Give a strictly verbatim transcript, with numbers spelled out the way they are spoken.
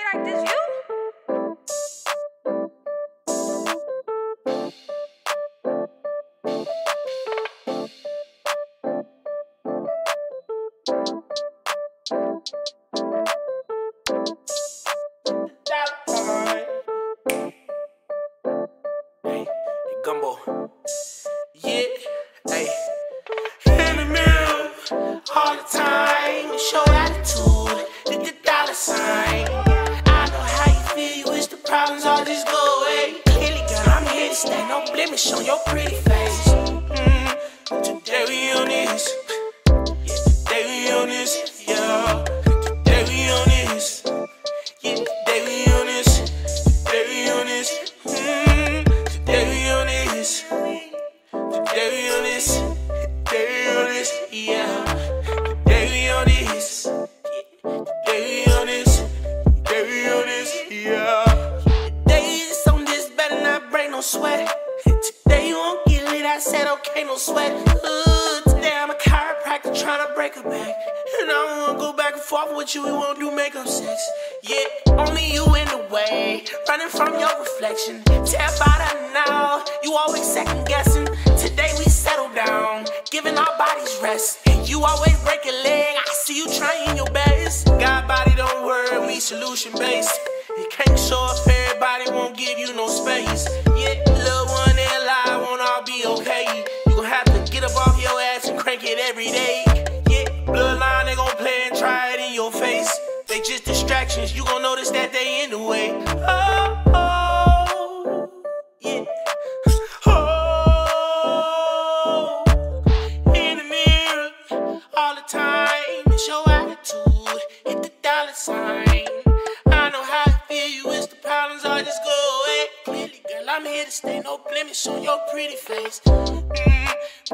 like this, you? Hey, gumbo. Yeah, hey. In the mirror, all the time. Show attitude, hit the dollar sign. I know how you feel, you wish the problems all just go away. Clearly, girl, I'm here to stay, no blemish on your pretty face. Mm, today we on this. Yeah, today we on this. Yeah, today we on this. Yeah, today we on this. Today we on this. Mm, today we on this. Today we on this. Today we on this. Yeah. Today we on this. Today we on this. Today we on this. Yeah. Today is on this, better not break no sweat. Today you won't get lit, I said okay, no sweat. Uh, today I'm a chiropractor trying to break her back. And I don't wanna go back and forth with you, we won't do makeup sex. Yeah, only you in the way, running from your reflection. Tell about her now, you always second guessing. Today we settle down, giving our bodies rest. And you always break a leg, I see you trying your best. God body, don't worry, we solution based. You can't show up, everybody won't give you no space. Yeah, little one, they lie, won't all be okay. You gon' have to get up off your ass and crank it every day. Yeah, bloodline, they gon' play and try it in your face. They just distractions, you gon' notice that they in the way. Oh, oh, yeah. Oh, in the mirror, all the time. It's your attitude, hit the dollar sign. I know how I feel, you wish the problems all just go away. Clearly, girl, I'm here to stay, no blemish on your pretty face. Mm,